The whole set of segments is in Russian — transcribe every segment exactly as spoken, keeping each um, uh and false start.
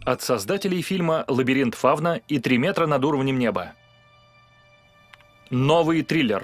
От создателей фильма «Лабиринт Фавна» и «Три метра над уровнем неба». Новый триллер.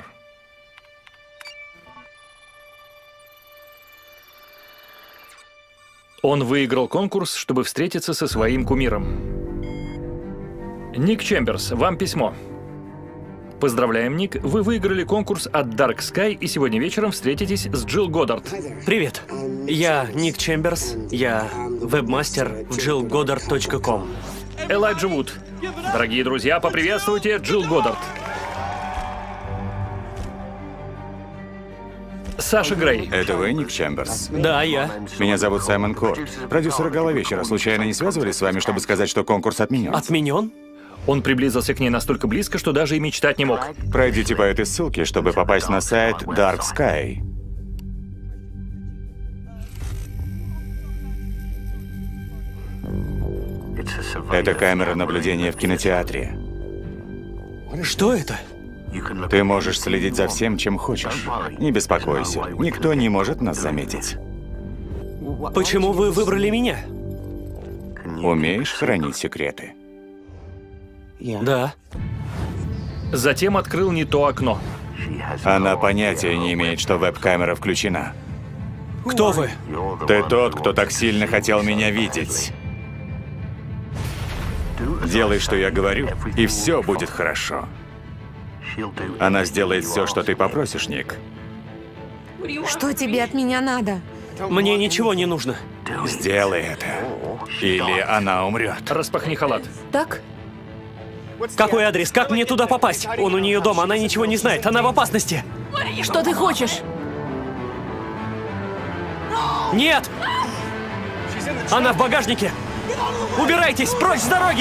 Он выиграл конкурс, чтобы встретиться со своим кумиром. Ник Чемберс, вам письмо. Поздравляем, Ник, вы выиграли конкурс от Dark Sky и сегодня вечером встретитесь с Джилл Годдард. Привет, я Ник Чемберс, я вебмастер в джилл годдард точка ком. Элайджа Вуд. Дорогие друзья, поприветствуйте Джилл Годдард. Саша Грей. Это вы, Ник Чемберс? Да, я. Меня зовут Саймон Корт. Продюсеры Головечера случайно не связывались с вами, чтобы сказать, что конкурс отменен? Отменен? Он приблизился к ней настолько близко, что даже и мечтать не мог. Пройдите по этой ссылке, чтобы попасть на сайт Dark Sky. Это камера наблюдения в кинотеатре. Что это? Ты можешь следить за всем, чем хочешь. Не беспокойся, никто не может нас заметить. Почему вы выбрали меня? Умеешь хранить секреты? Да. Затем открыл не то окно. Она понятия не имеет, что веб-камера включена. Кто вы? Ты тот, кто так сильно хотел меня видеть. Делай, что я говорю, и все будет хорошо. Она сделает все, что ты попросишь, Ник. Что тебе от меня надо? Мне ничего не нужно. Сделай это, или она умрет. Распахни халат. Так? Какой адрес? Как мне туда попасть? Он у нее дома, она ничего не знает, она в опасности. Что ты хочешь? Нет! Она в багажнике! Убирайтесь, прочь с дороги!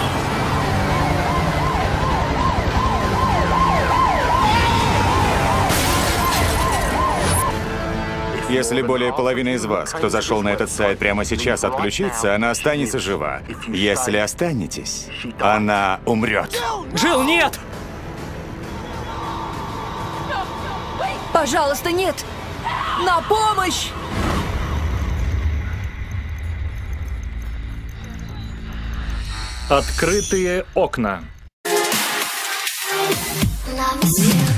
Если более половины из вас, кто зашел на этот сайт прямо сейчас, отключится, она останется жива. Если останетесь, она умрет. Джилл, нет! Пожалуйста, нет! На помощь! Открытые окна. Loves you.